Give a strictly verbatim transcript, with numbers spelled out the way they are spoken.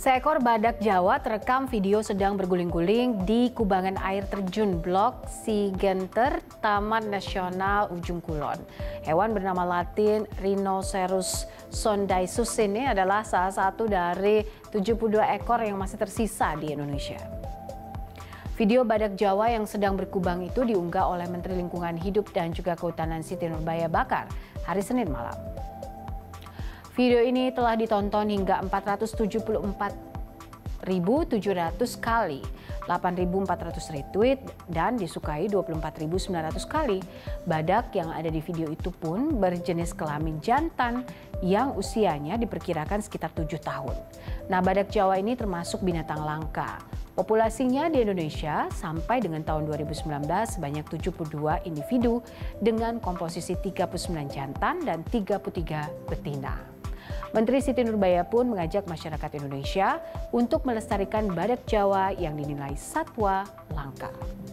Seekor badak Jawa terekam video sedang berguling-guling di kubangan air terjun Blok Sigenter, Taman Nasional Ujung Kulon. Hewan bernama Latin Rhinoceros sondaesus ini adalah salah satu dari tujuh puluh dua ekor yang masih tersisa di Indonesia. Video badak Jawa yang sedang berkubang itu diunggah oleh Menteri Lingkungan Hidup dan juga Kehutanan Siti Nurbaya Bakar hari Senin malam. Video ini telah ditonton hingga empat ratus tujuh puluh empat ribu tujuh ratus kali, delapan ribu empat ratus retweet, dan disukai dua puluh empat ribu sembilan ratus kali. Badak yang ada di video itu pun berjenis kelamin jantan yang usianya diperkirakan sekitar tujuh tahun. Nah, badak Jawa ini termasuk binatang langka. Populasinya di Indonesia sampai dengan tahun dua ribu sembilan belas sebanyak tujuh puluh dua individu dengan komposisi tiga puluh sembilan jantan dan tiga puluh tiga betina. Menteri Siti Nurbaya pun mengajak masyarakat Indonesia untuk melestarikan badak Jawa yang dinilai satwa langka.